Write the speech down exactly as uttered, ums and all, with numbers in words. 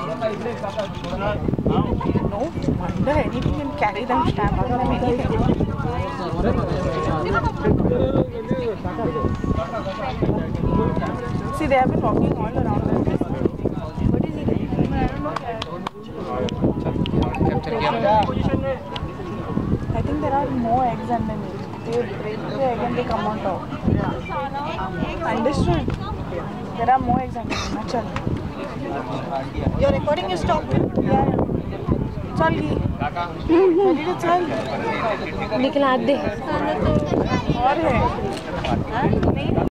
No wonder anything can carry them stamp other than anything. See, they have been walking all around them. What is it? I don't know. I think there are more eggs and then they break the egg and they come on top. Understood? There are more eggs and then your recording is stopped? Yeah. चल गई मेरी चल निकला दे और है नहीं